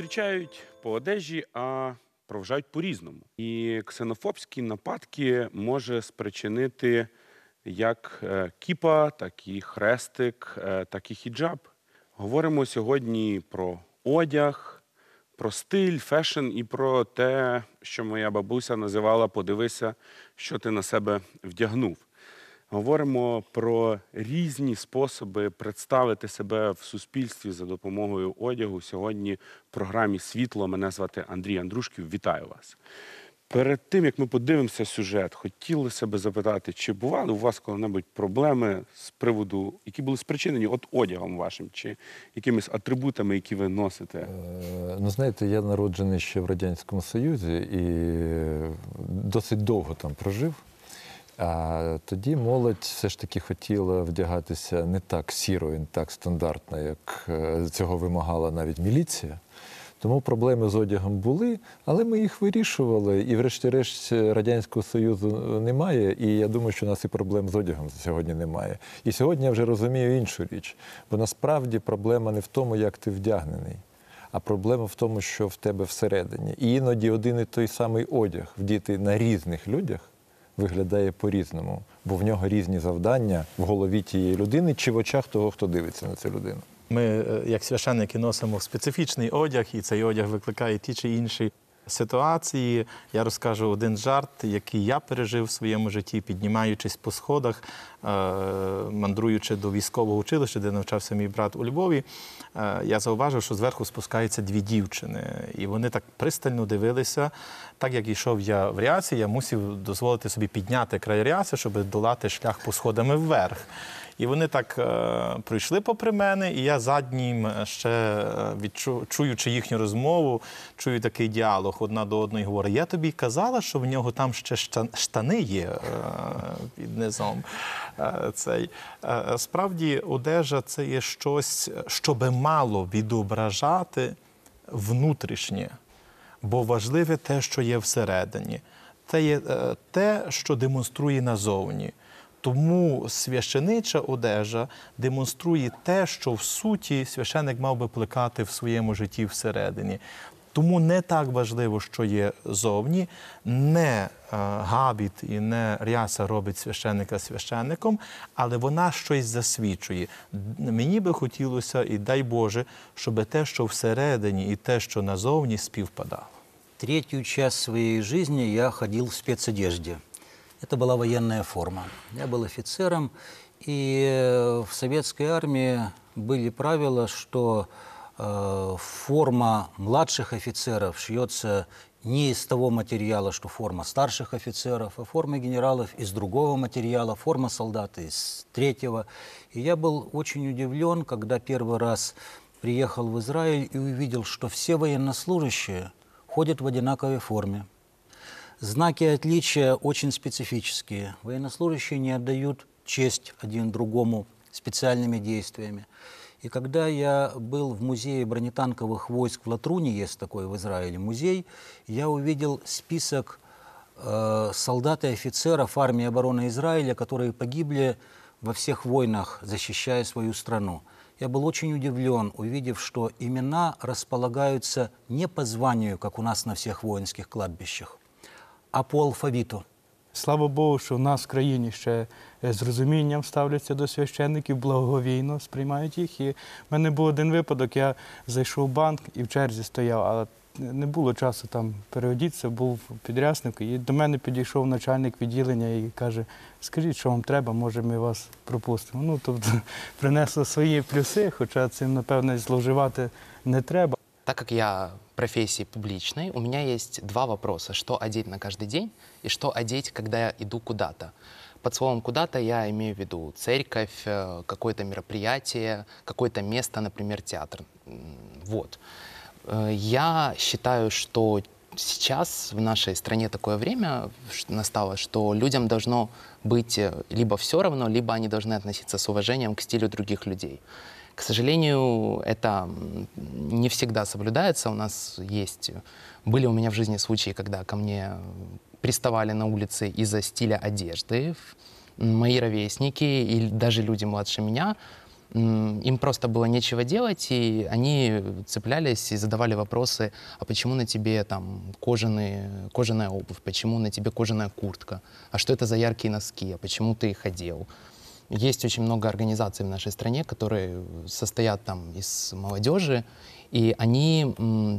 Зустрічають по одежі, а проважають по-різному. І ксенофобські нападки може спричинити як кіпа, так і хрестик, так і хіджаб. Говоримо сьогодні про одяг, про стиль, фешн і про те, що моя бабуся називала «подивися, що ти на себе вдягнув». Говоримо про різні способи представити себе в суспільстві за допомогою одягу. Сьогодні в програмі «Світло». Мене звати Андрій Андрушків. Вітаю вас. Перед тим, як ми подивимося сюжет, хотілося б запитати, чи бували у вас коли-небудь проблеми з приводу, які були спричинені от одягом вашим, чи якимись атрибутами, які ви носите? Ну, знаєте, я народжений ще в Радянському Союзі і досить довго там прожив. А тоді молодь все ж таки хотіла вдягатися не так сіро, не так стандартно, як цього вимагала навіть міліція. Тому проблеми з одягом були, але ми їх вирішували. І врешті-решт Радянського Союзу немає, і я думаю, що у нас і проблем з одягом сьогодні немає. І сьогодні я вже розумію іншу річ. Бо насправді проблема не в тому, як ти вдягнений, а проблема в тому, що в тебе всередині. І іноді один і той самий одяг вдіти на різних людях виглядає по-різному, бо в нього різні завдання в голові тієї людини чи в очах того, хто дивиться на цю людину. Ми, як священники, носимо специфічний одяг, і цей одяг викликає ті чи інші ситуації. Я розкажу один жарт, який я пережив в своєму житті, піднімаючись по сходах, мандруючи до військового училища, де навчався мій брат у Львові. Я зауважив, що зверху спускаються дві дівчини. І вони так пристально дивилися. Так як йшов я в рясі, я мусив дозволити собі підняти край ряси, щоб долати шлях по сходами вверх. І вони так пройшли попри мене, і я заднім ще чуючи їхню розмову, чую такий діалог одна до одної, говорить: я тобі казала, що в нього там ще штани є під низом. Справді, одежа – це є щось, що би мало відображати внутрішнє, бо важливе те, що є всередині. Це є те, що демонструє назовні. Тому священича одежа демонструє те, що в суті священик мав би плекати в своєму житті всередині. Тому не так важливо, що є зовні, не габіт і не ряса робить священика священником, але вона щось засвідчує. Мені би хотілося, і дай Боже, щоб те, що всередині, і те, що назовні, співпадало. Третью часть своей жизни я ходил в спецодежде. Это была военная форма. Я был офицером, и в советской армии были правила, что форма младших офицеров шьется не из того материала, что форма старших офицеров, а форма генералов из другого материала, форма солдата из третьего. И я был очень удивлен, когда первый раз приехал в Израиль и увидел, что все военнослужащие ходят в одинаковой форме. Знаки отличия очень специфические. Военнослужащие не отдают честь один другому специальными действиями. И когда я был в музее бронетанковых войск в Латруне, есть такой в Израиле музей, я увидел список солдат и офицеров армии обороны Израиля, которые погибли во всех войнах, защищая свою страну. Я был очень удивлен, увидев, что имена располагаются не по званию, как у нас на всех воинских кладбищах, а по алфавіту. Слава Богу, що в нас в країні ще з розумінням ставляться до священників, благовійно сприймають їх. І в мене був один випадок, я зайшов в банк і в черзі стояв, але не було часу там переодітися, був підрясник. І до мене підійшов начальник відділення і каже: скажіть, що вам треба, може ми вас пропустимо. Ну, тобто принесло свої плюси, хоча цим, напевне, зловживати не треба. Так как я профессии публичной, у меня есть два вопроса. Что одеть на каждый день и что одеть, когда я иду куда-то. Под словом «куда-то» я имею в виду церковь, какое-то мероприятие, какое-то место, например, театр. Вот. Я считаю, что сейчас в нашей стране такое время настало, что людям должно быть либо все равно, либо они должны относиться с уважением к стилю других людей. К сожалению, это не всегда соблюдается. Были у меня в жизни случаи, когда ко мне приставали на улице из-за стиля одежды. Мои ровесники и даже люди младше меня Им просто было нечего делать, и они цеплялись и задавали вопросы, а почему на тебе там кожаная обувь, почему на тебе кожаная куртка, а что это за яркие носки, а почему ты их одел. Есть очень много организаций в нашей стране, которые состоят там из молодежи, и они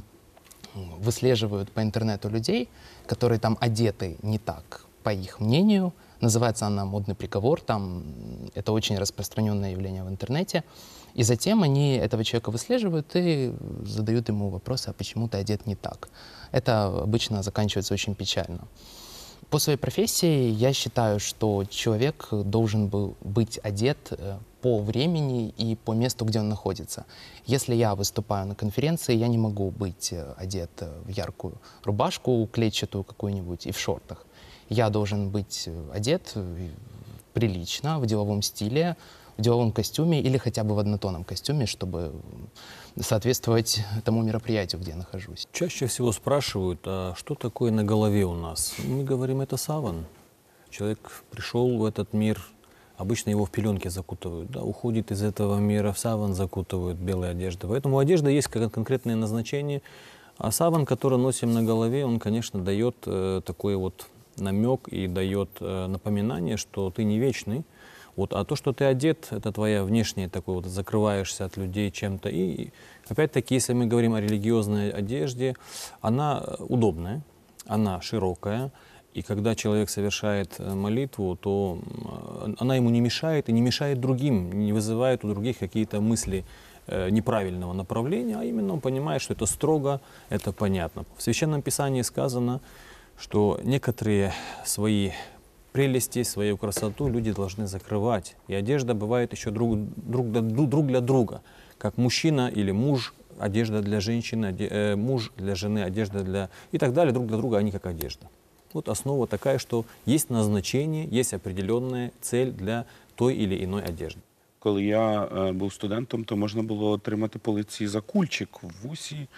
выслеживают по интернету людей, которые там одеты не так, по их мнению. Называется она «Модный приговор», там это очень распространенное явление в интернете. И затем они этого человека выслеживают и задают ему вопросы, а почему ты одет не так. Это обычно заканчивается очень печально. По своей профессии я считаю, что человек должен был быть одет по времени и по месту, где он находится. Если я выступаю на конференции, я не могу быть одет в яркую рубашку, клетчатую какую-нибудь и в шортах. Я должен быть одет прилично, в деловом стиле, в деловом костюме или хотя бы в однотонном костюме, чтобы соответствовать тому мероприятию, где я нахожусь. Чаще всего спрашивают, а что такое на голове у нас? Мы говорим, это саван. Человек пришел в этот мир, обычно его в пеленки закутывают, да, уходит из этого мира, в саван закутывают белой одеждой. Поэтому у одежды есть конкретное назначение, а саван, который носим на голове, он, конечно, дает такой вот намек и дает напоминание, что ты не вечный. Вот, а то, что ты одет, это твоя внешняя такой вот, закрываешься от людей чем-то. И опять-таки, если мы говорим о религиозной одежде, она удобная, она широкая. И когда человек совершает молитву, то она ему не мешает и не мешает другим, не вызывает у других какие-то мысли неправильного направления, а именно он понимает, что это строго, это понятно. В Священном Писании сказано, что некоторые свои прелести, свою красоту люди должны закрывать. И одежда бывает еще друг для друга. Как мужчина или муж, одежда для женщины, муж для жены, одежда для... И так далее, друг для друга они как одежда. Вот основа такая, что есть назначение, есть определенная цель для той или иной одежды. Коли я був студентом, то можна було отримати по лиці за кульчик в вусі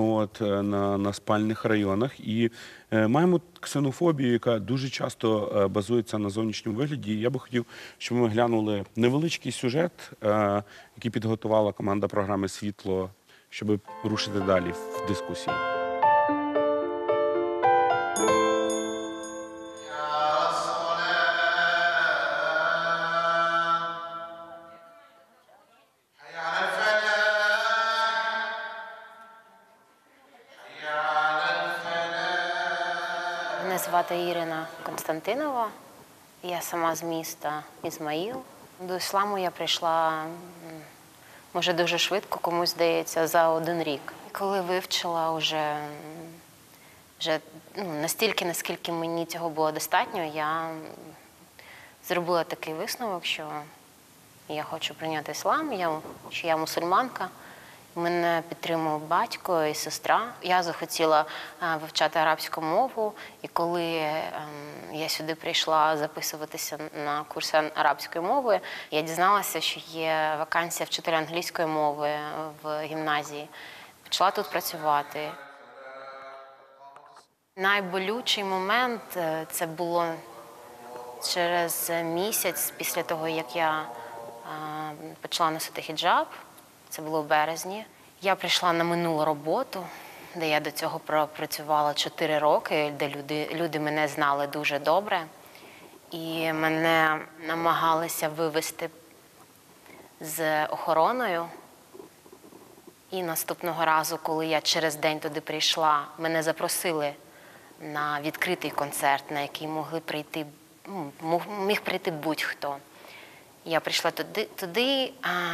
на спальних районах. І маємо ксенофобію, яка дуже часто базується на зовнішньому вигляді. І я би хотів, щоб ми глянули невеличкий сюжет, який підготувала команда програми «Світло», щоб рушити далі в дискусії. Мене звати Ірина Константинова, я сама з міста Ізмаїл. До ісламу я прийшла, може, дуже швидко, комусь здається, за 1 рік. І коли вивчила вже настільки, наскільки мені цього було достатньо, я зробила такий висновок, що я хочу прийняти іслам, що я мусульманка. Мене підтримував батько і сестра. Я захотіла вивчати арабську мову, і коли я сюди прийшла записуватися на курси арабської мови, я дізналася, що є вакансія вчителя англійської мови в гімназії. Почала тут працювати. Найболючий момент – це було через місяць після того, як я почала носити хіджаб. Це було в березні. Я прийшла на минулу роботу, де я до цього пропрацювала 4 роки, де люди мене знали дуже добре. І мене намагалися вивезти з охороною. І наступного разу, коли я через день туди прийшла, мене запросили на відкритий концерт, на який міг прийти будь-хто. Я прийшла туди,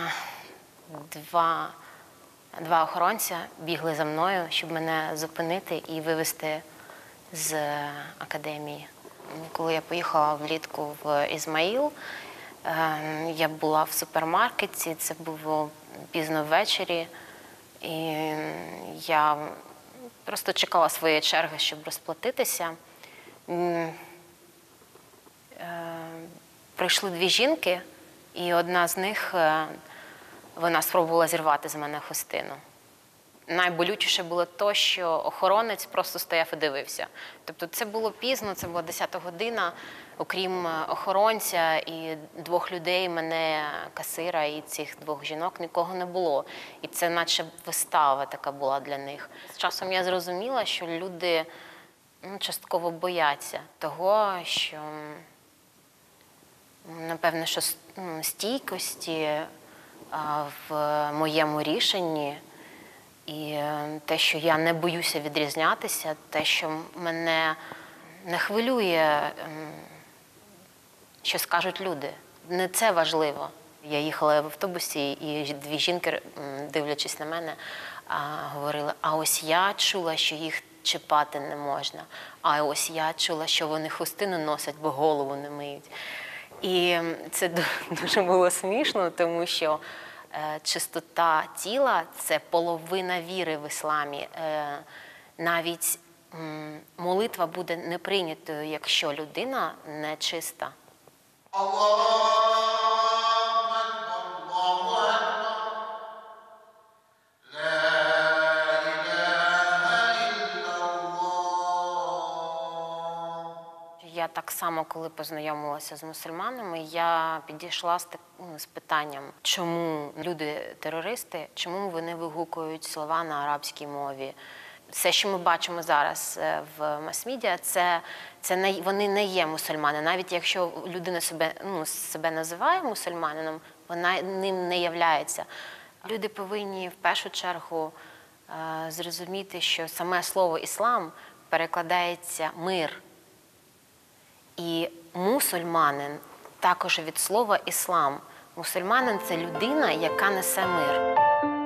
Два охоронця бігли за мною, щоб мене зупинити і вивезти з академії. Коли я поїхала влітку в Ізмаїл, я була в супермаркеті, це було пізно ввечері, і я просто чекала своєї черги, щоб розплатитися. Прийшли 2 жінки, і одна з них вона спробувала зірвати з мене хустину. найболючіше було те, що охоронець просто стояв і дивився. Тобто це було пізно, це була 10-та година. Окрім охоронця і 2 людей, мене, касира і цих 2 жінок, нікого не було. І це наче вистава така була для них. З часом я зрозуміла, що люди частково бояться того, що, напевно, що стійкості в моєму рішенні і те, що я не боюся відрізнятися, те, що мене не хвилює, що скажуть люди. Не це важливо. Я їхала в автобусі, і 2 жінки, дивлячись на мене, говорили, а ось я чула, що їх чіпати не можна, а ось я чула, що вони хустину носять, бо голову не миють. І це дуже було смішно, тому що чистота тіла – це половина віри в ісламі. Навіть молитва буде неприйнятою, якщо людина не чиста. Я так само, коли познайомилася з мусульманами, я підійшла з питанням, чому люди-терористи, чому вони вигукують слова на арабській мові. Все, що ми бачимо зараз в мас-медіа, вони не є мусульмани. Навіть якщо людина себе називає мусульманином, вона ним не являється. Люди повинні в першу чергу зрозуміти, що саме слово «іслам» перекладається «мир». І мусульманин також від слова «іслам». Мусульманин – це людина, яка несе мир.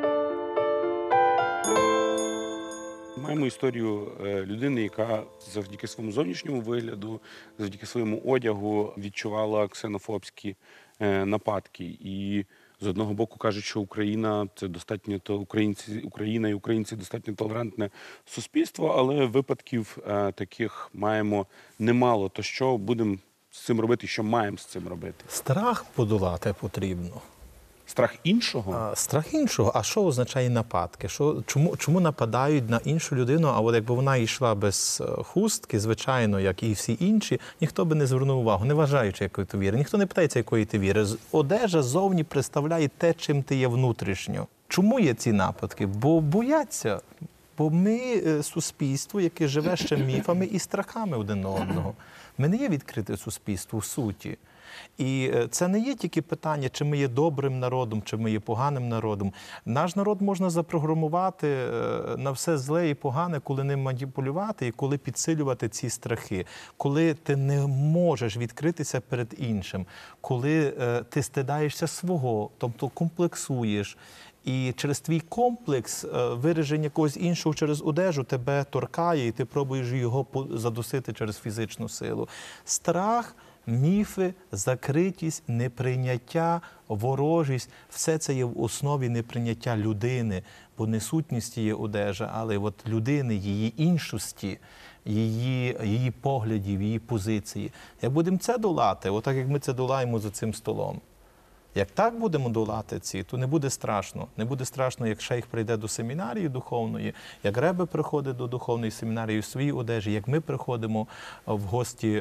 Маємо історію людини, яка завдяки своєму зовнішньому вигляду, завдяки своєму одягу відчувала ксенофобські нападки. І з одного боку кажуть, що Україна – це достатньо Україна і українці – достатньо толерантне суспільство, але випадків таких маємо немало. То що будемо з цим робити, що маємо з цим робити? Страх подолати потрібно. Страх іншого? Страх іншого. А що означає нападки? Чому нападають на іншу людину? А от якби вона йшла без хустки, звичайно, як і всі інші, ніхто би не звернув увагу, не вважаючи, якої ти віри. Ніхто не питається, якої ти віри. Одежа зовні представляє те, чим ти є внутрішньо. Чому є ці нападки? Бо бояться. Бо ми суспільство, яке живе ще міфами і страхами один на одного. Ми не є відкрите суспільство в суті. І це не є тільки питання, чи ми є добрим народом, чи ми є поганим народом. Наш народ можна запрограмувати на все зле і погане, коли ним маніпулювати і коли підсилювати ці страхи. Коли ти не можеш відкритися перед іншим, коли ти стидаєшся свого, тобто комплексуєш. І через твій комплекс вираження когось іншого через одежу тебе торкає, і ти пробуєш його задусити через фізичну силу. Страх, міфи, закритість, неприйняття, ворожість – все це є в основі неприйняття людини, бо не сутність є одежа, але от людини, її іншості, її поглядів, її позиції. Як будемо це долати, отак як ми це долаємо за цим столом, як так будемо долати то не буде страшно. Не буде страшно, як шейх прийде до семінарії духовної, як ребе приходить до духовної семінарії в своїй одежі, як ми приходимо в гості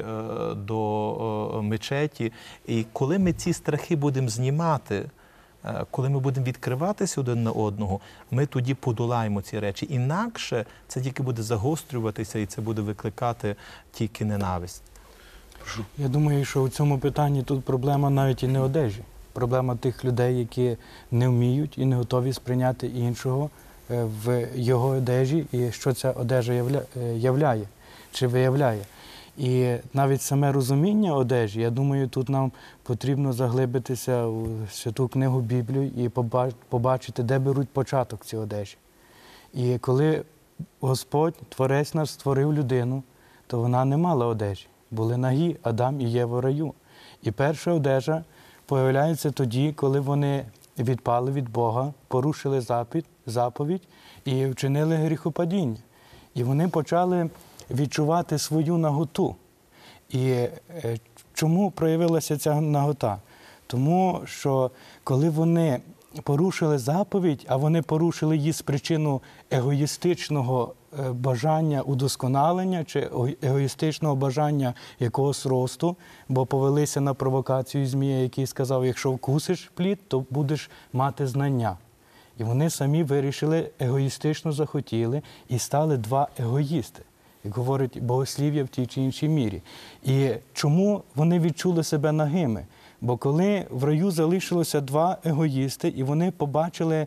до мечеті. І коли ми ці страхи будемо знімати, коли ми будемо відкриватися один на одного, ми тоді подолаємо ці речі. Інакше це тільки буде загострюватися і це буде викликати тільки ненависть. Я думаю, що у цьому питанні тут проблема навіть і не одежі. Проблема тих людей, які не вміють і не готові сприйняти іншого в його одежі, і що ця одежа являє чи виявляє. І навіть саме розуміння одежі, я думаю, тут нам потрібно заглибитися у Святу книгу Біблію і побачити, де беруть початок ці одежі. І коли Господь, Творець наш, створив людину, то вона не мала одежі. Були нагі Адам і Єва в раю. І перша одежа появляється тоді, коли вони відпали від Бога, порушили заповідь і вчинили гріхопадіння. І вони почали відчувати свою наготу. І чому проявилася ця нагота? Тому що коли вони порушили заповідь, а вони порушили її з причину егоїстичного бажання удосконалення чи егоїстичного бажання якогось росту, бо повелися на провокацію змія, який сказав, якщо вкусиш плід, то будеш мати знання. І вони самі вирішили, егоїстично захотіли і стали два егоїсти, як говорить богослів'я в тій чи іншій мірі. І чому вони відчули себе нагими? Бо коли в раю залишилося два егоїсти, і вони побачили,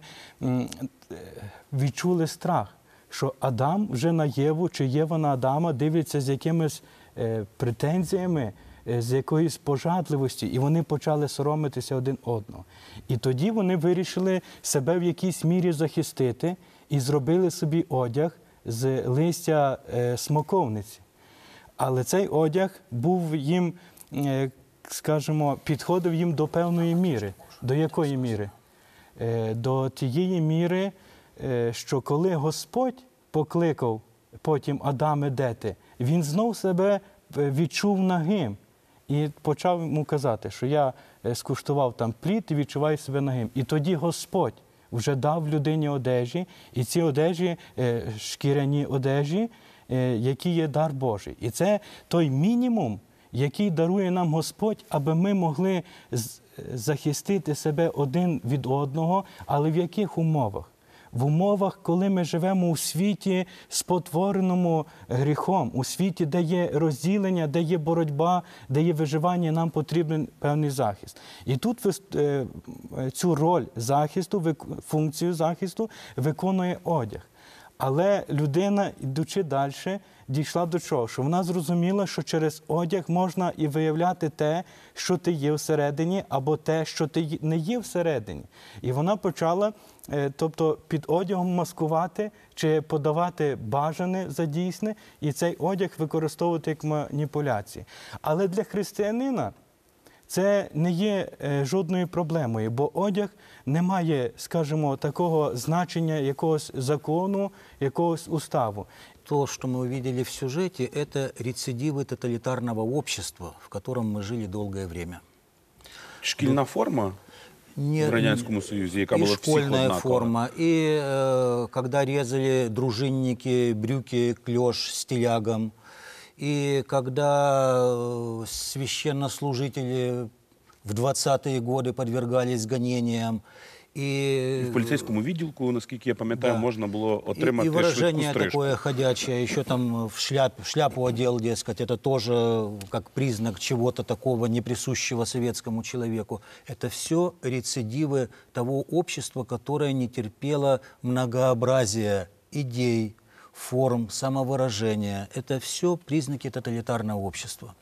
відчули страх, що Адам вже на Єву, чи Єва на Адама дивляться з якимись претензіями, з якоїсь пожадливості, і вони почали соромитися один одного. І тоді вони вирішили себе в якійсь мірі захистити і зробили собі одяг з листя смоковниці. Але цей одяг був їм, скажімо, підходив їм до певної міри. До якої міри? До тієї міри, що коли Господь покликав потім Адаме, де ти, він знов себе відчув нагим. І почав йому казати, що я скуштував там плід і відчуваю себе нагим. І тоді Господь вже дав людині одежі, і ці одежі, шкіряні одежі, які є дар Божий. І це той мінімум, який дарує нам Господь, аби ми могли захистити себе один від одного, але в яких умовах? В умовах, коли ми живемо у світі, спотвореному гріхом, у світі, де є розділення, де є боротьба, де є виживання, нам потрібен певний захист. І тут цю роль захисту, функцію захисту виконує одяг. Але людина, йдучи далі, дійшла до чого? Що вона зрозуміла, що через одяг можна і виявляти те, що ти є всередині, або те, що ти не є всередині. І вона почала, тобто, під одягом маскувати чи подавати бажане за дійсне, і цей одяг використовувати як маніпуляції. Але для християнина це не є жодною проблемою, бо одяг не має, скажімо, такого значення якогось закону, якогось уставу. То, что мы увидели в сюжете, это рецидивы тоталитарного общества, в котором мы жили долгое время. Шкільна форма в Радянському Союзі, яка була всіх однакова. И школьная форма, и когда резали дружинники брюки, клеш стилягам, и когда священнослужители в 20-е годы подвергались гонениям. І в поліцейському відділку, наскільки я пам'ятаю, можна було отримати швидку стрижку. И выражение такое ходячее, еще там в шляпу одел, дескать, это тоже как признак чего-то такого неприсущего советскому человеку. Это все рецидивы того общества, которое не терпело многообразия идей, форм, самовыражения. Это все признаки тоталитарного общества.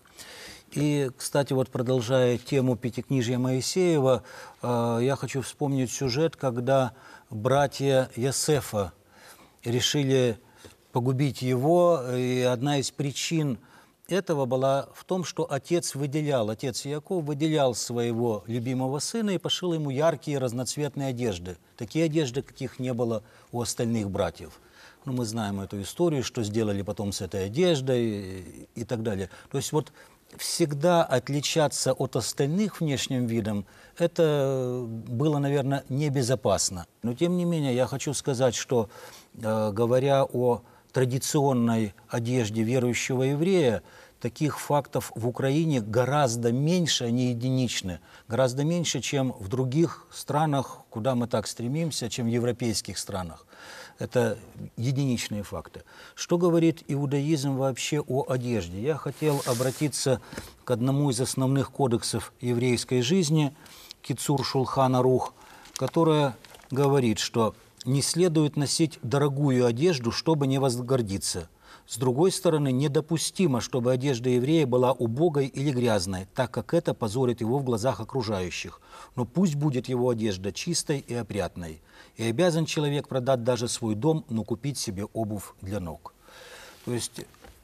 И, кстати, вот продолжая тему Пятикнижья Моисеева, я хочу вспомнить сюжет, когда братья Йосефа решили погубить его, и одна из причин этого была в том, что отец Иаков выделял своего любимого сына и пошил ему яркие разноцветные одежды. Такие одежды, каких не было у остальных братьев. Ну, мы знаем эту историю, что сделали потом с этой одеждой и так далее. То есть вот всегда отличаться от остальных внешним видом, это было, наверное, небезопасно. Но, тем не менее, я хочу сказать, что, говоря о традиционной одежде верующего еврея, таких фактов в Украине гораздо меньше, они единичны, гораздо меньше, чем в других странах, куда мы так стремимся, чем в европейских странах. Это единичные факты. Что говорит иудаизм вообще о одежде? Я хотел обратиться к одному из основных кодексов еврейской жизни, Кицур Шулхан Арух, которая говорит, что не следует носить дорогую одежду, чтобы не возгордиться. С другой стороны, недопустимо, чтобы одежда еврея была убогой или грязной, так как это позорит его в глазах окружающих. Но пусть будет его одежда чистой и опрятной. И обязан человек продать даже свой дом, но купить себе обувь для ног. То есть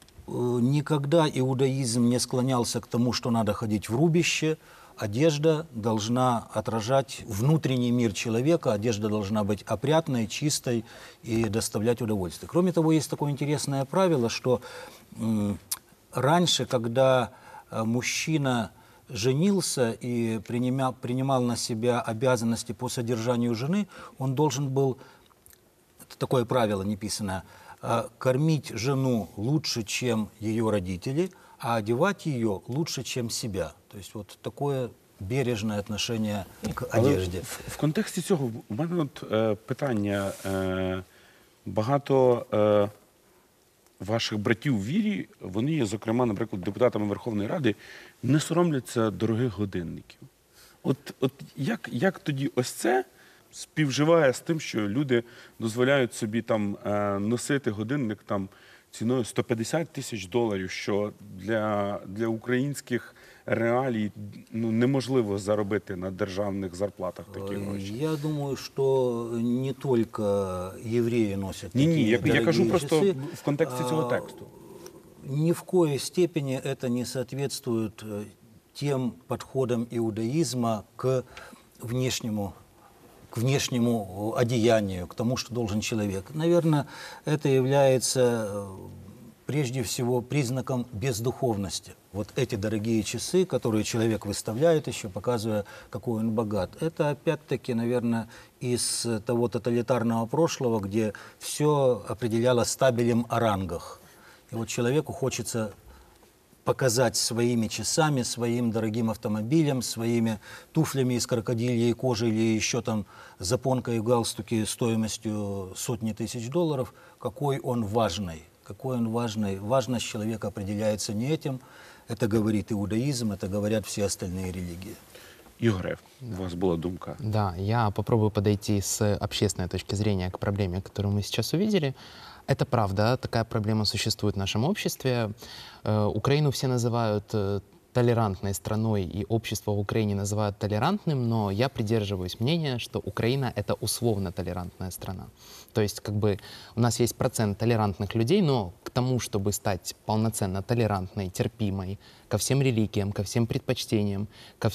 никогда иудаизм не склонялся к тому, что надо ходить в рубище. Одежда должна отражать внутренний мир человека, одежда должна быть опрятной, чистой и доставлять удовольствие. Кроме того, есть такое интересное правило, что раньше, когда мужчина женился и принимал на себя обязанности по содержанию жены, он должен был, это такое правило неписанное, кормить жену лучше, чем ее родители, а одевать ее лучше, чем себя. То есть вот такое бережне отношення к одежді. В контексті цього у мене питання. Багато ваших братів в вірі, вони є, зокрема, наприклад, депутатами Верховної Ради, не соромляться дорогих годинників. От як тоді ось це співживає з тим, що люди дозволяють собі там носити годинник там ціною $150 тисяч, що для українських реалій неможливо заробити на державних зарплатах такі гроші? Я думаю, що не тільки євреї носять такі дорогі часи. Я кажу просто в контексті цього тексту. Ни в коей степени это не соответствует тем подходам иудаизма к внешнему одеянию, к тому, что должен человек. Наверное, это является прежде всего признаком бездуховности. Вот эти дорогие часы, которые человек выставляет еще, показывая, какой он богат, это опять-таки, наверное, из того тоталитарного прошлого, где все определялось стабелем о рангах. И вот человеку хочется показать своими часами, своим дорогим автомобилем, своими туфлями из крокодильей кожи или еще там запонкой и галстуки стоимостью сотни тысяч $, какой он важный. Какой он важный. Важность человека определяется не этим. Это говорит иудаизм, это говорят все остальные религии. Ігоре, у вас была думка. Да, я попробую подойти с общественной точки зрения к проблеме, которую мы сейчас увидели. Это правда, такая проблема существует в нашем обществе. Украину все называют толерантной страной, и общество в Украине называют толерантным, но я придерживаюсь мнения, что Украина — это условно толерантная страна. То есть как бы у нас есть процент толерантных людей, но к тому, чтобы стать полноценно толерантной, терпимой ко всем религиям, ко всем предпочтениям,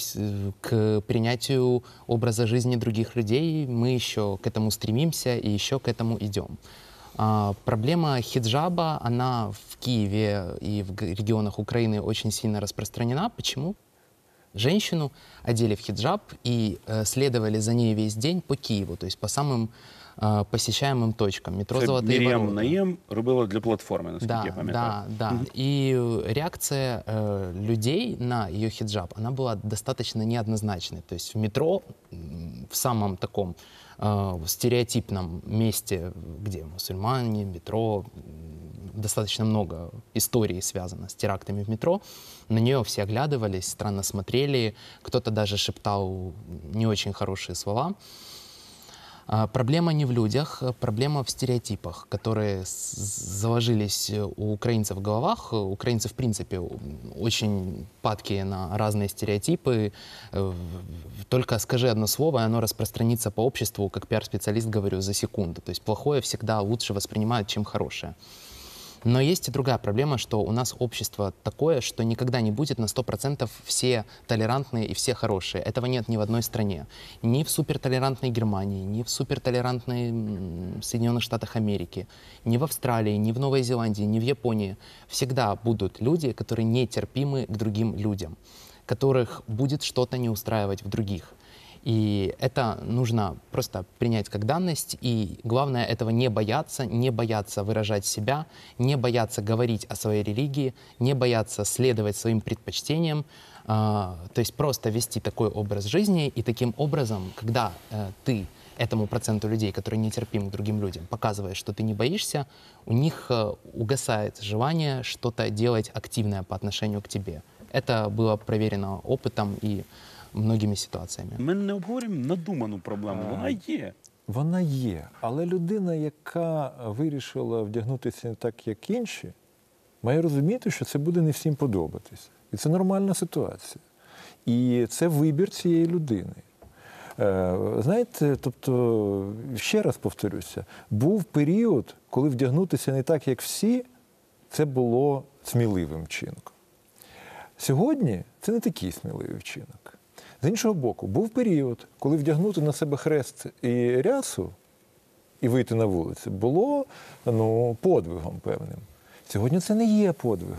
к принятию образа жизни других людей, мы еще к этому стремимся и еще к этому идем. Проблема хиджаба, она в Киеве и в регионах Украины очень сильно распространена. Почему? Женщину одели в хиджаб и следовали за ней весь день по Киеву, то есть по самым посещаемым точкам. Метро «Золотые ворота». Мір'ям Наєм робила для платформи, наскільки я пам'ятаю. Да. И реакция людей на ее хиджаб, она была достаточно неоднозначной. То есть в метро, в самом таком стереотипном месте, где мусульмане, метро, достаточно много историй связано с терактами в метро, на нее все оглядывались, странно смотрели, кто-то даже шептал не очень хорошие слова. Проблема не в людях, проблема в стереотипах, которые заложились у украинцев в головах. Украинцы, в принципе, очень падкие на разные стереотипы. Только скажи одно слово, и оно распространится по обществу, как пиар-специалист говорю, за секунду. То есть плохое всегда лучше воспринимают, чем хорошее. Но есть и другая проблема, что у нас общество такое, что никогда не будет на 100% все толерантные и все хорошие. Этого нет ни в одной стране. Ни в супертолерантной Германии, ни в супертолерантной Соединенных Штатах Америки, ни в Австралии, ни в Новой Зеландии, ни в Японии. Всегда будут люди, которые нетерпимы к другим людям, которых будет что-то не устраивать в других. И это нужно просто принять как данность, и главное этого не бояться выражать себя, не бояться говорить о своей религии, не бояться следовать своим предпочтениям, то есть просто вести такой образ жизни, и таким образом, когда ты этому проценту людей, которые нетерпимы к другим людям, показываешь, что ты не боишься, у них угасает желание что-то делать активное по отношению к тебе. Это было проверено опытом и многими ситуаціями. Ми не обговорюємо надуману проблему, вона є. Вона є, але людина, яка вирішила вдягнутися не так, як інші, має розуміти, що це буде не всім подобатися. І це нормальна ситуація. І це вибір цієї людини. Знаєте, тобто, ще раз повторюся, був період, коли вдягнутися не так, як всі, це було сміливим вчинком. Сьогодні це не такий сміливий вчинок. З іншого боку, був період, коли вдягнути на себе хрест і рясу і вийти на вулицю було подвигом певним. Сьогодні це не є подвигом.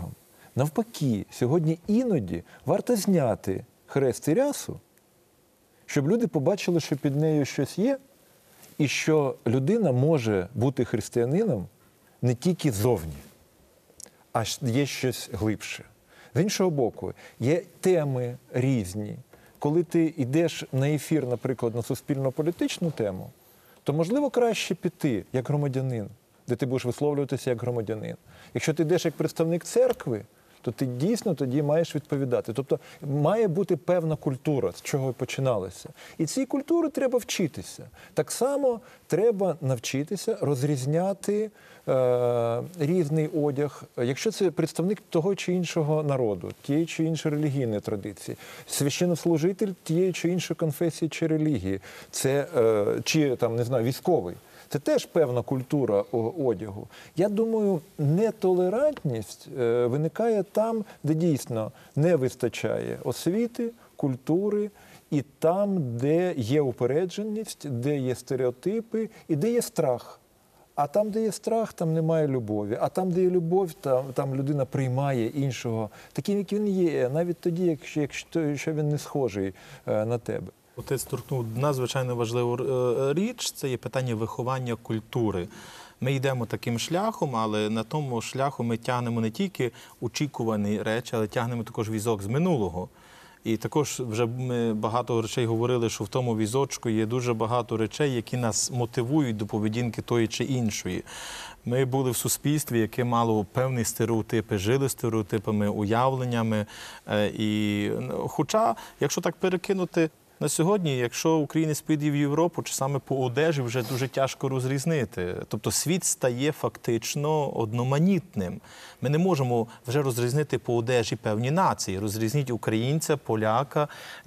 Навпаки, сьогодні іноді варто зняти хрест і рясу, щоб люди побачили, що під нею щось є, і що людина може бути християнином не тільки зовні, а є щось глибше. З іншого боку, є теми різні. Коли ти йдеш на ефір, наприклад, на суспільно-політичну тему, то, можливо, краще піти як громадянин, де ти будеш висловлюватися як громадянин. Якщо ти йдеш як представник церкви, то ти дійсно тоді маєш відповідати. Тобто має бути певна культура, з чого і починалося. І цій культури треба вчитися. Так само треба навчитися розрізняти різний одяг. Якщо це представник того чи іншого народу, тієї чи іншої релігійної традиції, священнослужитель тієї чи іншої конфесії чи релігії, це, чи там, не знаю, військовий. Це теж певна культура одягу. Я думаю, нетолерантність виникає там, де дійсно не вистачає освіти, культури, і там, де є упередженість, де є стереотипи і де є страх. А там, де є страх, там немає любові. А там, де є любов, там людина приймає іншого таким, як він є, навіть тоді, якщо він не схожий на тебе. Отець торкнув надзвичайно важливу річ – це є питання виховання культури. Ми йдемо таким шляхом, але на тому шляху ми тягнемо не тільки очікувані речі, але тягнемо також візок з минулого. І також вже ми багато речей говорили, що в тому візочку є дуже багато речей, які нас мотивують до поведінки тої чи іншої. Ми були в суспільстві, яке мало певні стереотипи, жили стереотипами, уявленнями. Хоча, якщо так перекинути, на сьогодні, якщо українець піде в Європу, чи саме по одежі, вже дуже тяжко розрізнити. Тобто світ стає фактично одноманітним. Ми не можемо вже розрізнити по одежі певні нації. Розрізніть українця, поляка,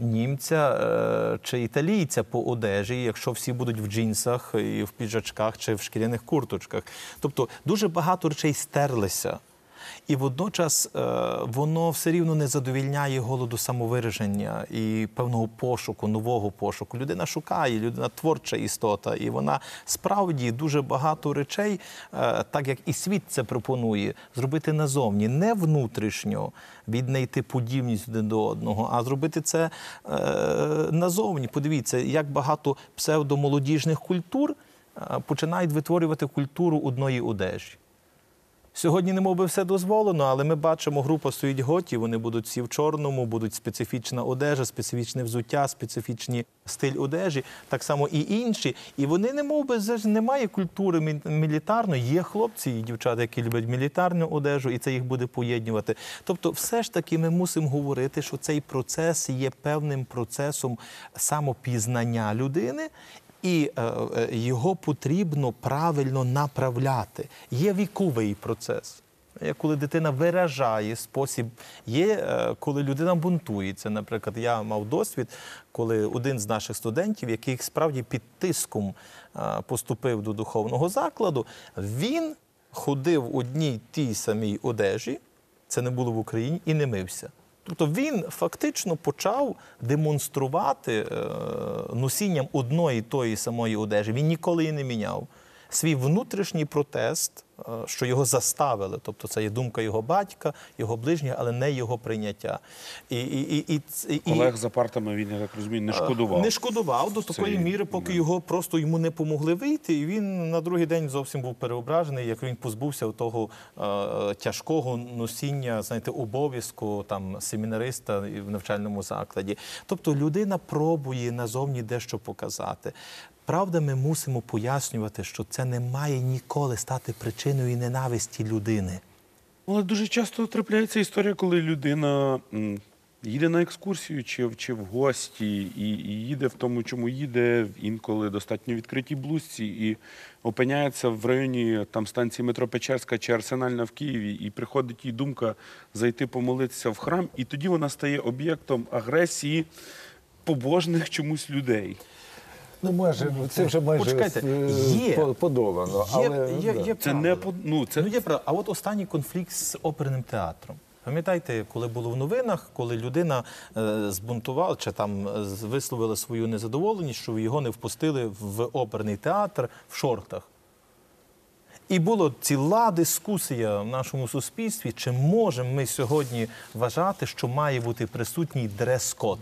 німця чи італійця по одежі, якщо всі будуть в джинсах, і в піджачках чи в шкіряних курточках. Тобто дуже багато речей стерлися. І водночас воно все рівно не задовільняє голоду самовираження і певного пошуку, нового пошуку. Людина шукає, людина творча істота, і вона справді дуже багато речей, так як і світ це пропонує, зробити назовні, не внутрішньо віднайти подібність один до одного, а зробити це назовні. Подивіться, як багато псевдомолодіжних культур починають витворювати культуру одної одежі. Сьогодні не мов би все дозволено, але ми бачимо, група стоїть готі, вони будуть всі в чорному, будуть специфічна одежа, специфічне взуття, специфічний стиль одежі, так само і інші. І вони не мов би, немає культури мілітарної, є хлопці і дівчата, які люблять мілітарну одежу, і це їх буде поєднувати. Тобто все ж таки ми мусимо говорити, що цей процес є певним процесом самопізнання людини, і його потрібно правильно направляти. Є віковий процес. Є, коли дитина виражає спосіб, є, коли людина бунтується. Наприклад, я мав досвід, коли один з наших студентів, який справді під тиском поступив до духовного закладу, він ходив в одній тій самій одежі, це не було в Україні, і не мився. Тобто він фактично почав демонструвати носінням одної тої самої одежі. Він ніколи її не міняв. Свій внутрішній протест, що його заставили, тобто це є думка його батька, його ближніх, але не його прийняття. Колег за партами, він, я так розумію, не шкодував. Не шкодував до такої міри, поки йому не помогли вийти, і він на другий день зовсім був переображений, як він позбувся того тяжкого носіння, знаєте, обов'язку там семінариста в навчальному закладі. Тобто людина пробує назовні дещо показати. Правда, ми мусимо пояснювати, що це не має ніколи стати причиною ненависті людини. Але дуже часто трапляється історія, коли людина їде на екскурсію чи в гості і їде в тому, чому їде, інколи достатньо відкритій блузці, і опиняється в районі там, станції метро Печерська чи Арсенальна в Києві, і приходить їй думка зайти помолитися в храм, і тоді вона стає об'єктом агресії побожних чомусь людей. Ну, це вже майже подолано. А от останній конфлікт з оперним театром. Пам'ятаєте, коли було в новинах, коли людина збунтувала, чи там висловила свою незадоволеність, що його не впустили в оперний театр в шортах. І була ціла дискусія в нашому суспільстві, чи можемо ми сьогодні вважати, що має бути присутній дрес-код.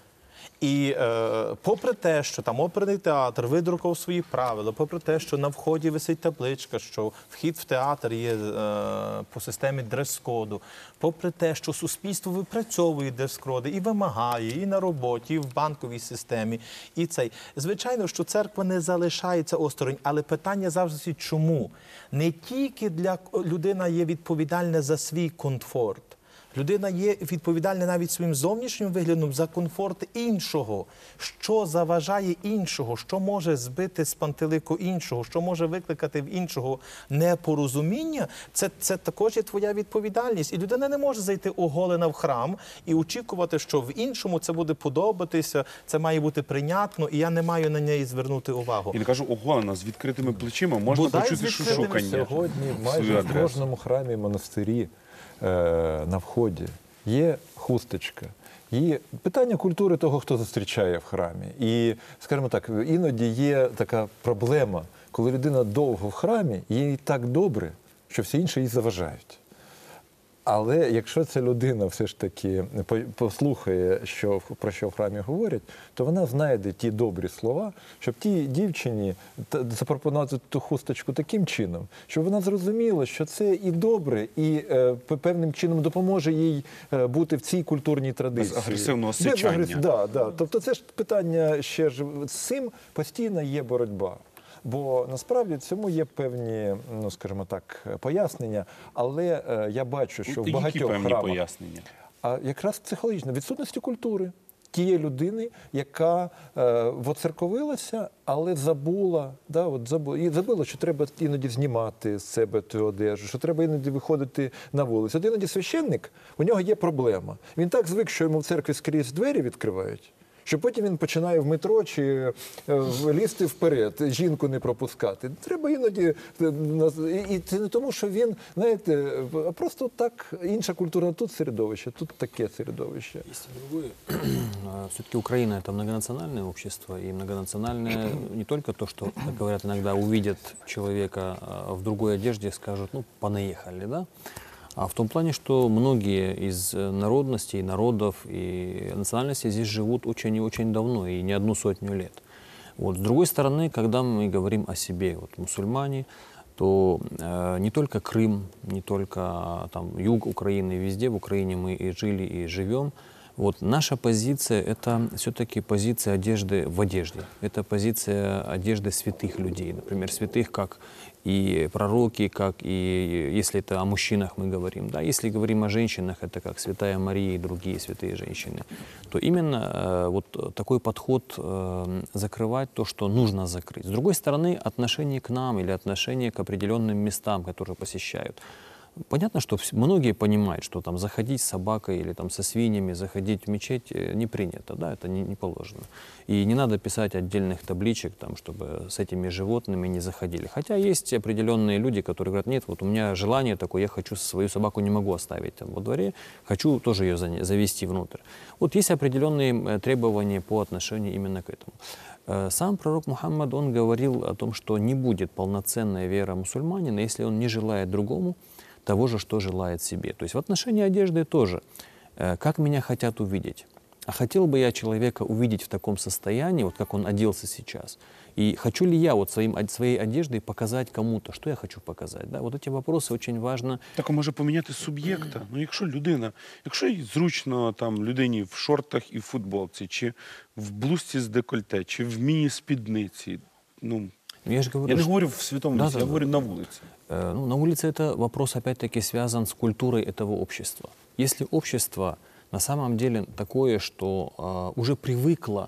І попри те, що там оперний театр видрукував свої правила, попри те, що на вході висить табличка, що вхід в театр є по системі дрес-коду, попри те, що суспільство випрацьовує дрес-коди і вимагає, і на роботі, і в банковій системі, і цей. Звичайно, що церква не залишається осторонь, але питання завжди чому? Не тільки людина є відповідальна за свій комфорт, людина є відповідальна навіть своїм зовнішнім виглядом за комфорт іншого. Що заважає іншого, що може збити з пантелику іншого, що може викликати в іншого непорозуміння, це також є твоя відповідальність. І людина не може зайти оголена в храм і очікувати, що в іншому це буде подобатися, це має бути прийнятно, і я не маю на неї звернути увагу. І не кажу, оголена, з відкритими плечима можна Бодай почути шушукання. Сьогодні майже в кожному храмі і монастирі на вході є хусточка. Є питання культури того, хто зустрічає в храмі. І, скажімо так, іноді є така проблема, коли людина довго в храмі, їй так добре, що всі інші їй заважають. Але якщо ця людина все ж таки послухає, про що в храмі говорять, то вона знайде ті добрі слова, щоб тій дівчині запропонувати ту хусточку таким чином, щоб вона зрозуміла, що це і добре, і певним чином допоможе їй бути в цій культурній традиції. Без агресивного сичання. Да. Тобто це ж питання ще ж з цим постійно є боротьба. Бо насправді цьому є певні, ну скажімо так, пояснення, але я бачу, що в багатьох храмах пояснення? А якраз психологічно відсутності культури тієї людини, яка воцерковилася, але забула, що треба іноді знімати з себе ту одежу, що треба іноді виходити на вулицю. От іноді священник, у нього є проблема. Він так звик, що йому в церкві скрізь двері відкривають, що потім він починає в метро чи лізти вперед, жінку не пропускати. Треба іноді, і це не тому, що він, знаєте, а просто так, інша культура, тут середовище, тут таке середовище. Есть и другое. Все-таки Украина – это многонациональное общество, и многонациональное не только то, что, как говорят иногда, увидят человека в другой одежде и скажут, ну, понаехали, да? А в том плане, что многие из народностей, народов и национальностей здесь живут очень и очень давно, и не одну сотню лет. Вот. С другой стороны, когда мы говорим о себе, вот, мусульмане, то не только Крым, не только там, юг Украины, везде в Украине мы и жили, и живем. Вот наша позиция – это все-таки позиция одежды в одежде. Это позиция одежды святых людей. Например, святых как и пророки, как и, если это о мужчинах мы говорим, да, если говорим о женщинах, это как Святая Мария и другие святые женщины, то именно вот такой подход закрывать то, что нужно закрыть. С другой стороны, отношение к нам или отношение к определенным местам, которые посещают. Понятно, что многие понимают, что там заходить с собакой или там со свиньями, заходить в мечеть не принято, да, это не положено. И не надо писать отдельных табличек, там, чтобы с этими животными не заходили. Хотя есть определенные люди, которые говорят, нет, вот у меня желание такое, я хочу свою собаку, не могу оставить там во дворе, хочу тоже ее завести внутрь. Вот есть определенные требования по отношению именно к этому. Сам пророк Мухаммад, он говорил о том, что не будет полноценная вера мусульманина, если он не желает другому того же, что желает себе. То есть в отношении одежды тоже. Как меня хотят увидеть? А хотел бы я человека увидеть в таком состоянии, вот как он оделся сейчас? И хочу ли я вот своей одеждой показать кому-то, что я хочу показать? Да? Вот эти вопросы очень важно. Так, а може поміняти суб'єкта? Ну, якщо їй зручно там людині в шортах і в футболці, чи в блузці з декольте, чи в міні-спідниці, ну... Я же говорю, я не говорю в святом месте, я говорю на улице. Ну, на улице это вопрос, опять-таки, связан с культурой этого общества. Если общество на самом деле такое, что уже привыкло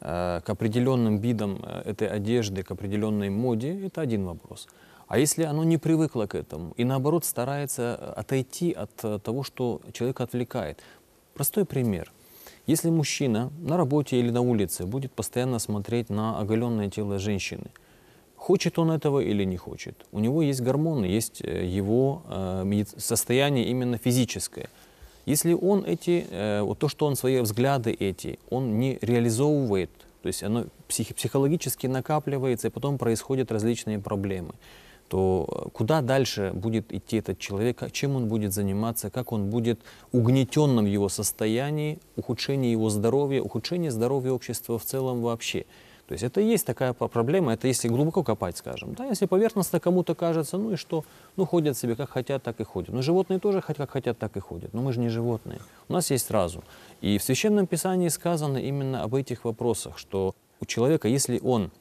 к определенным видам этой одежды, к определенной моде, это один вопрос. А если оно не привыкло к этому и, наоборот, старается отойти от того, что человека отвлекает. Простой пример. Если мужчина на работе или на улице будет постоянно смотреть на оголенное тело женщины, хочет он этого или не хочет. У него есть гормоны, есть его состояние именно физическое. Если он вот то, что он свои взгляды он не реализовывает, то есть оно психологически накапливается, и потом происходят различные проблемы, то куда дальше будет идти этот человек, чем он будет заниматься, как он будет угнетенным в его состоянии, ухудшение его здоровья, ухудшение здоровья общества в целом вообще. То есть это и есть такая проблема, это если глубоко копать, скажем. Да, если поверхностно кому-то кажется, ну и что, ну ходят себе как хотят, так и ходят. Но животные тоже как хотят, так и ходят. Но мы же не животные. У нас есть разум. И в Священном Писании сказано именно об этих вопросах, что у человека, если он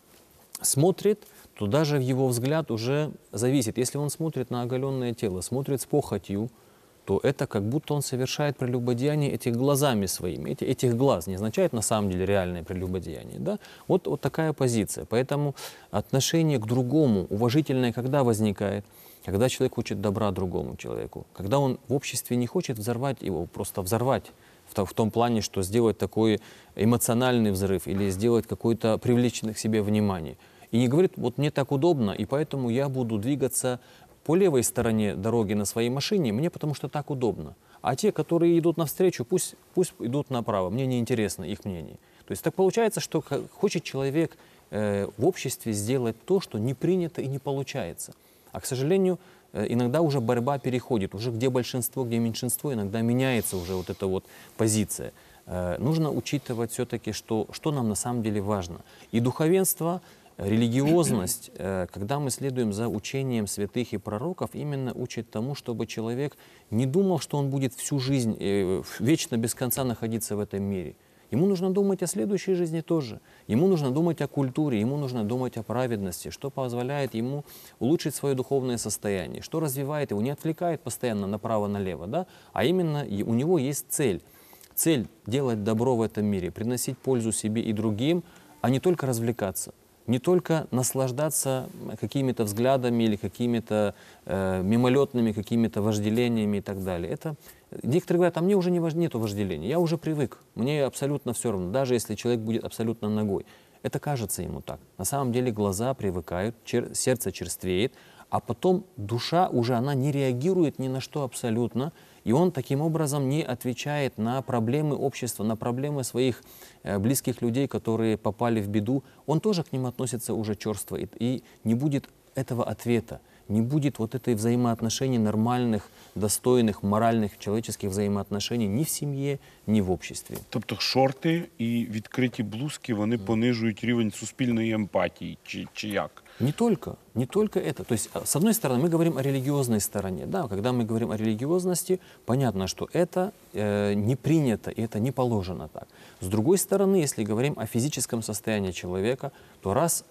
смотрит, то даже его взгляд уже зависит. Если он смотрит на оголенное тело, смотрит с похотью, то это как будто он совершает прелюбодеяние этих глазами своими. Этих глаз не означает на самом деле реальное прелюбодеяние. Да? Вот такая позиция. Поэтому отношение к другому уважительное когда возникает? Когда человек хочет добра другому человеку. Когда он в обществе не хочет взорвать его, просто взорвать. В том плане, что сделать такой эмоциональный взрыв или сделать какое-то привлеченное к себе внимание. И не говорит, вот мне так удобно, и поэтому я буду двигаться по левой стороне дороги на своей машине, мне потому что так удобно. А те, которые идут навстречу, пусть идут направо, мне не интересно их мнение. То есть так получается, что хочет человек в обществе сделать то, что не принято и не получается. А, к сожалению, иногда уже борьба переходит, уже где большинство, где меньшинство, иногда меняется уже вот эта вот позиция. Нужно учитывать все-таки, что нам на самом деле важно. И духовенство, религиозность, когда мы следуем за учением святых и пророков, именно учит тому, чтобы человек не думал, что он будет всю жизнь, вечно без конца находиться в этом мире. Ему нужно думать о следующей жизни тоже. Ему нужно думать о культуре, ему нужно думать о праведности, что позволяет ему улучшить свое духовное состояние, что развивает его, не отвлекает постоянно направо-налево, да? А именно у него есть цель. Цель делать добро в этом мире, приносить пользу себе и другим, а не только развлекаться. Не только наслаждаться какими-то взглядами или какими-то мимолетными какими-то вожделениями и так далее. Это, некоторые говорят, а мне уже нету вожделения, я уже привык, мне абсолютно все равно, даже если человек будет абсолютно нагой. Это кажется ему так. На самом деле глаза привыкают, сердце черствеет, а потом душа уже она не реагирует ни на что абсолютно, и он таким образом не отвечает на проблемы общества, на проблемы своих близких людей, которые попали в беду. Он тоже к ним относится уже черство, и не будет этого ответа, не будет вот этой взаимоотношений нормальных, достойных, моральных, человеческих взаимоотношений ни в сім'ї, ні в обществі. Тобто шорти і відкриті блузки, вони понижують рівень суспільної емпатії, чи як? Не только это. То есть, с одной стороны, мы говорим о религиозной стороне. Да? Когда мы говорим о религиозности, понятно, что это не принято и это не положено так. С другой стороны, если говорим о физическом состоянии человека, то раз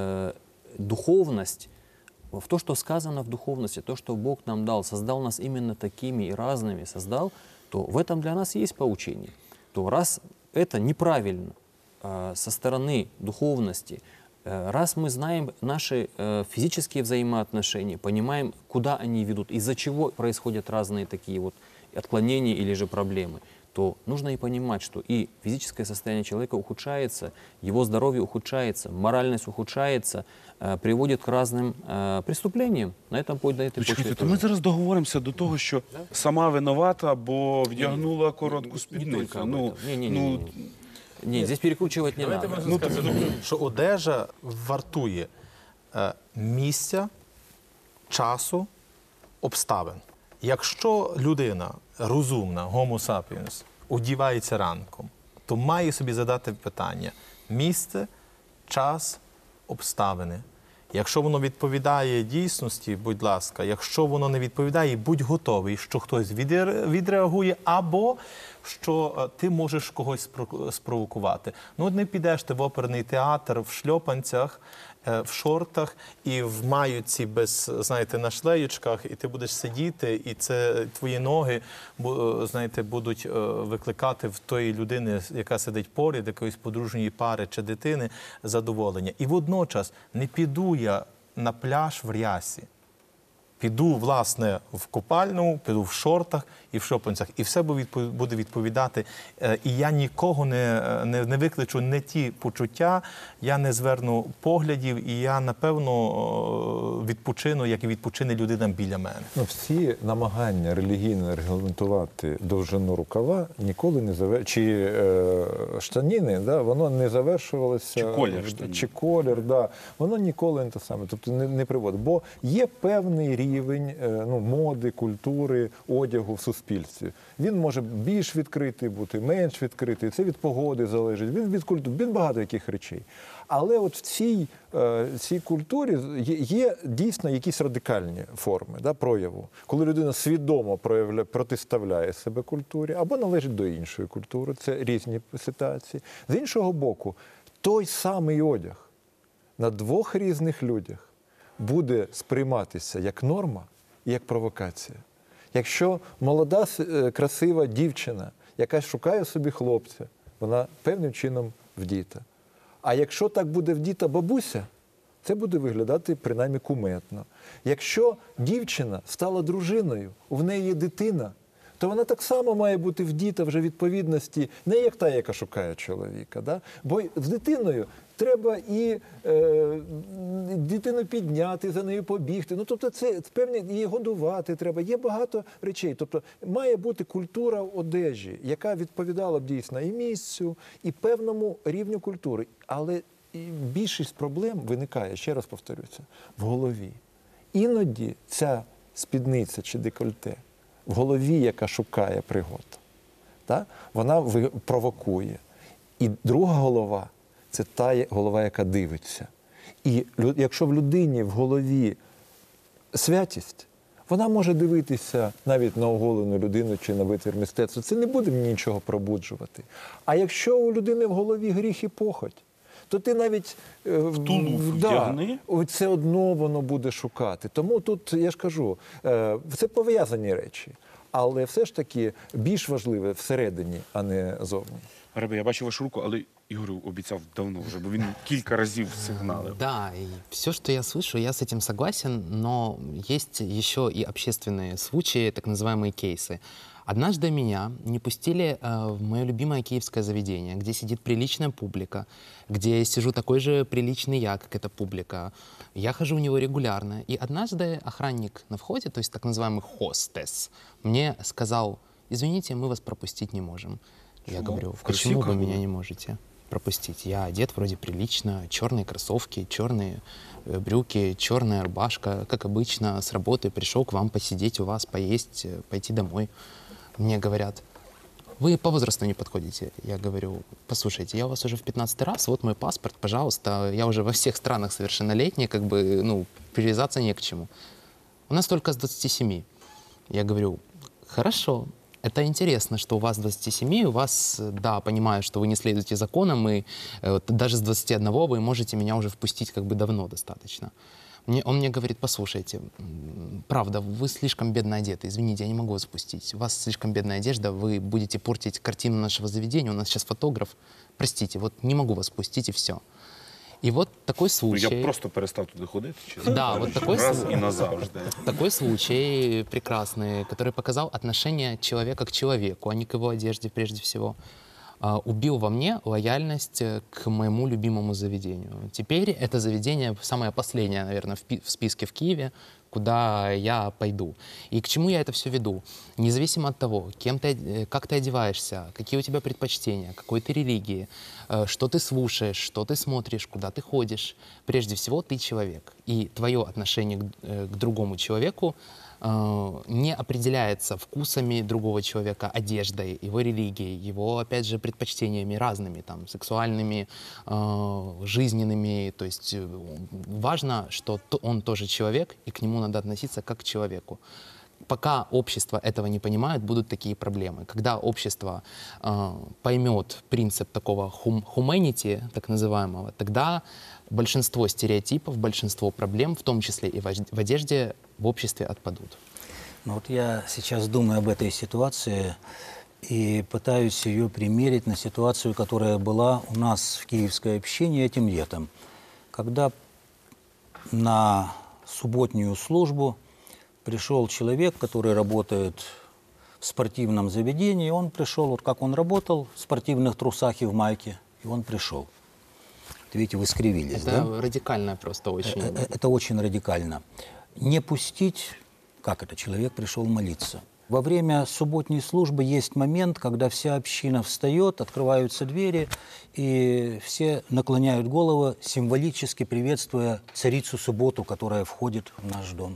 духовность, в то, что сказано в духовности, то, что Бог нам дал, создал нас именно такими и разными, создал, то в этом для нас есть поучение. То раз это неправильно со стороны духовности, раз мы знаем наши физические взаимоотношения, понимаем, куда они ведут, из-за чего происходят разные такие вот отклонения или же проблемы, то нужно и понимать, что и физическое состояние человека ухудшается, его здоровье ухудшается, моральность ухудшается, приводит к разным преступлениям. На этом Чекайте, то ми зараз договоримося до того, що сама винувата, бо вдягнула коротку спідницю. Ні, здесь перекручувати не треба. Що одежа вартує місця, часу, обставин. Якщо людина розумна, homo sapiens, одівається ранком, то має собі задати питання місце, час, обставини. Якщо воно відповідає дійсності, будь ласка, якщо воно не відповідає, будь готовий, що хтось відреагує, або що ти можеш когось спровокувати. Ну, от не підеш ти в оперний театр в шльопанцях, в шортах і в майоці без, знаєте, на шлеєчках, і ти будеш сидіти, і це твої ноги, знаєте, будуть викликати в тої людини, яка сидить поряд, якоїсь подружньої пари чи дитини, задоволення. І водночас не піду я на пляж в рясі. піду, власне, в купальному, піду в шортах і в шльопанцях, і все буде відповідати. І я нікого не викличу не ті почуття, я не зверну поглядів, і я, напевно, відпочину, як і відпочине людина біля мене. Ну, всі намагання релігійно регламентувати довжину рукава ніколи не чи штаніни, да, воно не завершувалося. Чи колір штанів. Чи колір, да. Воно ніколи не те саме, тобто не приводить. Бо є певний рівень моди, культури, одягу в суспільстві. Він може більш відкритий бути, менш відкритий. Це від погоди залежить, від культури, від багато яких речей. Але от в цій культурі є дійсно якісь радикальні форми, да, прояву. Коли людина свідомо протиставляє себе культурі або належить до іншої культури, це різні ситуації. З іншого боку, той самий одяг на двох різних людях буде сприйматися як норма і як провокація. Якщо молода, красива дівчина, яка шукає собі хлопця, вона певним чином вдіта. А якщо так буде вдіта бабуся, це буде виглядати принаймні кумедно. Якщо дівчина стала дружиною, в неї є дитина, то вона так само має бути вдіта вже відповідності, не як та, яка шукає чоловіка. Да? Бо з дитиною треба і дитину підняти, за нею побігти. Ну, тобто це певні, її годувати треба. Є багато речей. Тобто має бути культура одежі, яка відповідала б дійсно і місцю, і певному рівню культури. Але більшість проблем виникає, ще раз повторюся, в голові. Іноді ця спідниця чи декольте в голові, яка шукає пригод, так? Вона провокує. І друга голова – це та голова, яка дивиться. І якщо в людині в голові святість, вона може дивитися навіть на оголену людину чи на витвір мистецтва. Це не буде нічого пробуджувати. А якщо у людини в голові гріх і похоть, то ти навіть все одно воно буде шукати. Тому тут, я ж кажу, це пов'язані речі. Але все ж таки більш важливе всередині, а не зовні. Ребе, я бачу вашу руку, але Ігорю обіцяв давно вже, бо він кілька разів сигналив. Да, и все, что я слышу, я с этим согласен, но есть еще и общественные случаи, так называемые кейсы. Однажды меня не пустили в мое любимое киевское заведение, где сидит приличная публика, где я сижу такой же приличный я, как эта публика. Я хожу в него регулярно. И однажды охранник на входе, то есть так называемый хостес, мне сказал: извините, мы вас пропустить не можем. Я говорю: почему вы меня не можете пропустить? Я одет вроде прилично, черные кроссовки, черные брюки, черная рубашка, как обычно, с работы пришел к вам посидеть у вас, поесть, пойти домой. Мне говорят: вы по возрасту не подходите. Я говорю: послушайте, я у вас уже в 15-й раз, вот мой паспорт, пожалуйста, я уже во всех странах совершеннолетний, как бы, ну, привязаться не к чему. У нас только с 27. Я говорю: хорошо, это интересно, что у вас 27, у вас, да, понимаю, что вы не следуете законам, и даже с 21 вы можете меня уже впустить как бы давно достаточно. Он мне говорит: послушайте, правда, вы слишком бедно одеты, извините, я не могу вас впустить. У вас слишком бедная одежда, вы будете портить картину нашего заведения, у нас сейчас фотограф. Простите, вот не могу вас впустить, и все. И вот такой случай... Я просто перестав туди ходити? Чи да, вот такой, раз и назавжди. Такой случай прекрасный, который показал отношение человека к человеку, а не к его одежде прежде всего. Убил во мне лояльность к моему любимому заведению. Теперь это заведение самое последнее, наверное, в списке в Киеве, куда я пойду. И к чему я это все веду? Независимо от того, как ты одеваешься, какие у тебя предпочтения, какой ты религии, что ты слушаешь, что ты смотришь, куда ты ходишь, прежде всего ты человек. И твое отношение к другому человеку не определяется вкусами другого человека, одеждой, его религией, его, опять же, предпочтениями разными, там, сексуальными, жизненными. То есть важно, что он тоже человек, и к нему надо относиться как к человеку. Пока общество этого не понимает, будут такие проблемы. Когда общество поймет принцип такого humanity, так называемого, тогда большинство стереотипов, большинство проблем, в том числе и в одежде, в обществе отпадут. Ну вот я сейчас думаю об этой ситуации и пытаюсь ее примерить на ситуацию, которая была у нас в киевской общине этим летом, когда на субботнюю службу пришел человек, который работает в спортивном заведении, он пришел, вот как он работал, в спортивных трусах и в майке, и он пришел. Видите, вы скривились, Это да? радикально просто очень. Это очень радикально. Не пустить, как это, человек пришел молиться. Во время субботней службы есть момент, когда вся община встает, открываются двери, и все наклоняют голову, символически приветствуя царицу субботу, которая входит в наш дом.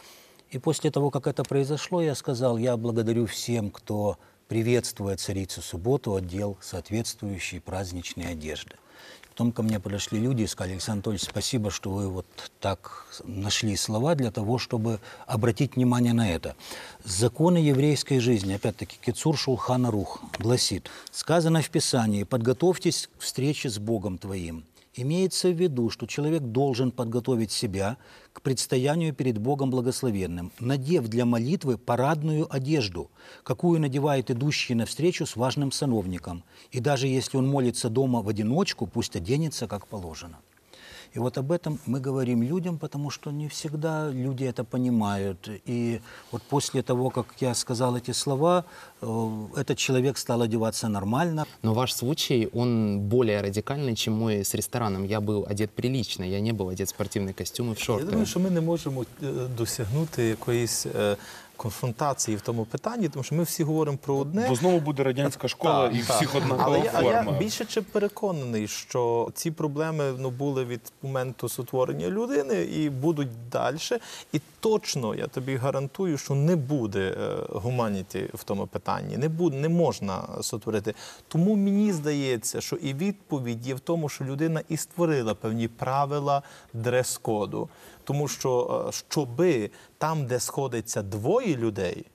И после того, как это произошло, я сказал, я благодарю всем, кто приветствует царицу субботу, одел соответствующие праздничные одежды. Потом ко мне подошли люди и сказали: Александр Анатольевич, спасибо, что вы вот так нашли слова для того, чтобы обратить внимание на это. Законы еврейской жизни, опять-таки, Кецур Шулхан Арух, гласит, сказано в Писании: «Подготовьтесь к встрече с Богом твоим». Имеется в виду, что человек должен подготовить себя к предстоянию перед Богом благословенным, надев для молитвы парадную одежду, какую надевает идущий навстречу с важным сановником. И даже если он молится дома в одиночку, пусть оденется, как положено. И вот об этом мы говорим людям, потому что не всегда люди это понимают. И вот после того, как я сказал эти слова, этот человек стал одеваться нормально. Но ваш случай, он более радикальный, чем мой с рестораном. Я был одет прилично, я не был одет в спортивные костюмы, в шорты. Я думаю, що ми не можемо досягнути якоїсь конфронтації в тому питанні, тому що ми всі говоримо про одне. Бо знову буде радянська школа і всіх однакова Але я форма. більше чи переконаний, що ці проблеми були від моменту сотворення людини і будуть далі. І точно, я тобі гарантую, що не буде гуманіті в тому питанні, не можна сотворити. Тому мені здається, що і відповідь є в тому, що людина і створила певні правила дрес-коду. Тому що, щоби там, де сходиться двоє людей,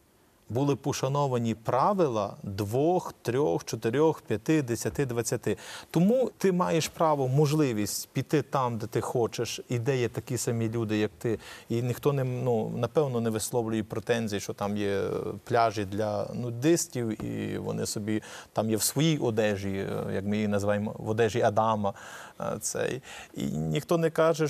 були пошановані правила 2, 3, 4, 5, 10, 20. Тому ти маєш право, можливість піти там, де ти хочеш, і де є такі самі люди, як ти. І ніхто, напевно, не висловлює претензій, що там є пляжі для нудистів, і вони собі там є в своїй одежі, як ми її називаємо, в одежі Адама. І ніхто не каже,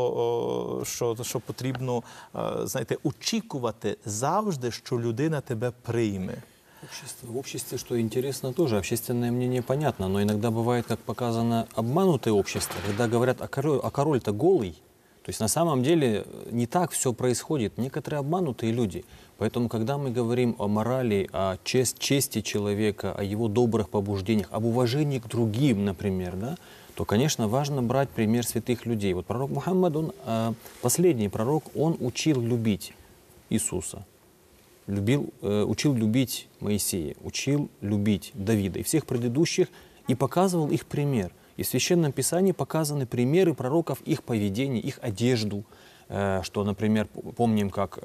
що потрібно, знаєте, очікувати завжди, що людина тебе прийме. В обществе, что интересно, тоже общественное мнение понятно, но иногда бывает, как показано, обманутое общество, когда говорят, а король-то голый. То есть на самом деле не так все происходит. Некоторые обманутые люди. Поэтому, когда мы говорим о морали, о чести человека, о его добрых побуждениях, об уважении к другим, например, да, то, конечно, важно брать пример святых людей. Вот пророк Мухаммад, последний пророк, он учил любить Иисуса, учил любить Моисея, учил любить Давида и всех предыдущих, и показывал их пример. И в Священном Писании показаны примеры пророков, их поведения, их одежду, что, например, помним, как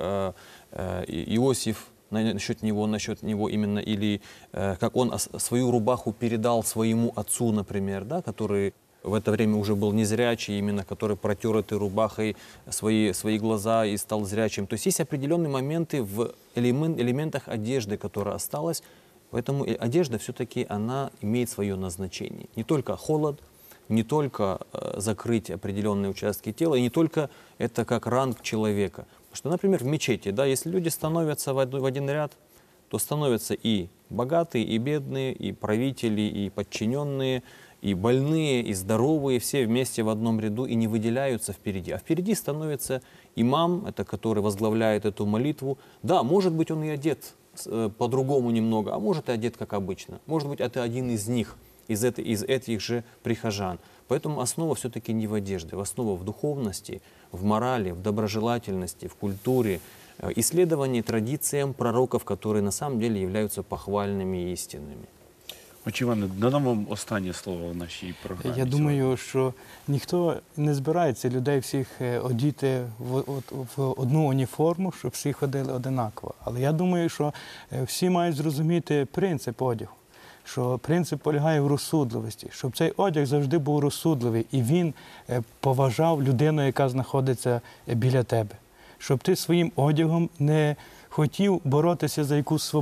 Иосиф, насчет него именно, или как он свою рубаху передал своему отцу, например, да, который в это время уже был незрячий, именно который протер этой рубахой свои глаза и стал зрячим. То есть есть определенные моменты в элементах одежды, которая осталась. Поэтому одежда все-таки она имеет свое назначение. Не только холод, не только закрыть определенные участки тела, и не только это как ранг человека. Потому что, например, в мечети, да, если люди становятся в один ряд, то становятся и богатые, и бедные, и правители, и подчиненные, и больные, и здоровые, все вместе в одном ряду и не выделяются впереди. А впереди становится имам, это который возглавляет эту молитву. Да, может быть, он и одет по-другому немного, а может и одет как обычно. Может быть, это один из них, из этих же прихожан. Поэтому основа все-таки не в одежде, основа в духовности, в морали, в доброжелательности, в культуре, исследовании традициям пророков, которые на самом деле являются похвальными и истинными. Отче Іване, надам вам останнє слово в нашій програмі. Я думаю, що ніхто не збирається людей всіх одіти в одну уніформу, щоб всі ходили одинаково. Але я думаю, що всі мають зрозуміти принцип одягу. Що принцип полягає в розсудливості, щоб цей одяг завжди був розсудливий і він поважав людину, яка знаходиться біля тебе. Щоб ти своїм одягом не хотів боротися за якусь свободу.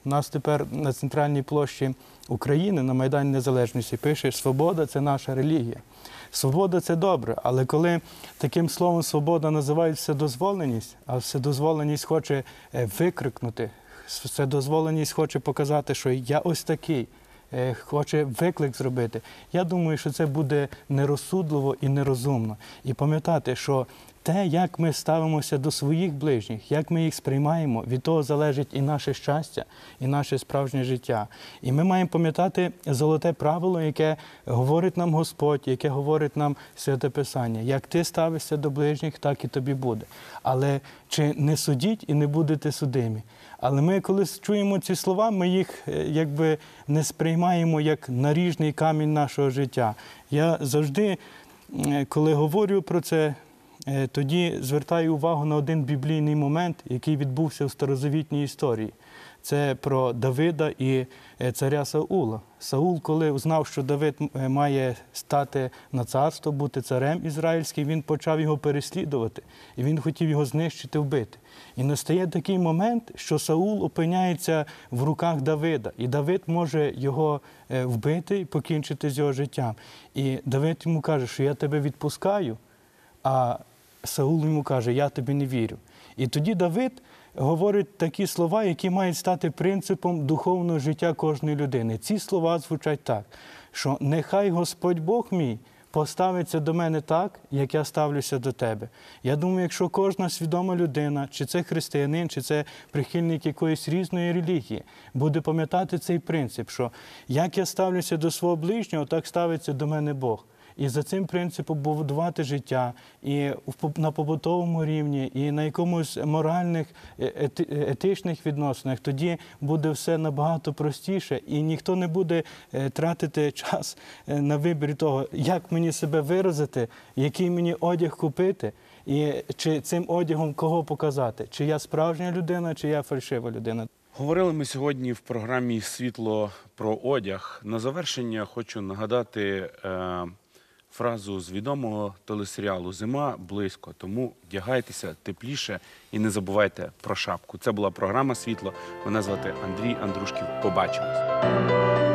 У нас тепер на центральній площі України, на Майдані Незалежності, пише «Свобода – це наша релігія». Свобода – це добре, але коли таким словом «свобода» називають вседозволеність, а вседозволеність хоче викрикнути, вседозволеність хоче показати, що я ось такий, хоче виклик зробити, я думаю, що це буде нерозсудливо і нерозумно. І пам'ятати, що те, як ми ставимося до своїх ближніх, як ми їх сприймаємо, від того залежить і наше щастя, і наше справжнє життя. І ми маємо пам'ятати золоте правило, яке говорить нам Господь, яке говорить нам Святе Писання. Як ти ставишся до ближніх, так і тобі буде. Але чи не судіть і не будете судимі? Але ми, коли чуємо ці слова, ми їх якби не сприймаємо як наріжний камінь нашого життя. Я завжди, коли говорю про це, тоді звертаю увагу на один біблійний момент, який відбувся в старозавітній історії. Це про Давида і царя Саула. Саул, коли знав, що Давид має стати на царство, бути царем ізраїльським, він почав його переслідувати. І він хотів його знищити, вбити. І настає такий момент, що Саул опиняється в руках Давида. І Давид може його вбити і покінчити з його життям. І Давид йому каже, що я тебе відпускаю, а Саул йому каже, я тобі не вірю. І тоді Давид говорить такі слова, які мають стати принципом духовного життя кожної людини. Ці слова звучать так, що нехай Господь Бог мій поставиться до мене так, як я ставлюся до тебе. Я думаю, якщо кожна свідома людина, чи це християнин, чи це прихильник якоїсь різної релігії, буде пам'ятати цей принцип, що як я ставлюся до свого ближнього, так ставиться до мене Бог. І за цим принципом будувати життя і на побутовому рівні, і на якомусь моральних, етичних відносинах, тоді буде все набагато простіше, і ніхто не буде тратити час на вибір того, як мені себе виразити, який мені одяг купити, і чи цим одягом кого показати, чи я справжня людина, чи я фальшива людина. Говорили ми сьогодні в програмі «Світло» про одяг. На завершення хочу нагадати фразу з відомого телесеріалу «Зима близько», тому вдягайтеся тепліше і не забувайте про шапку. Це була програма «Світло». Мене звати Андрій Андрушків. Побачимось.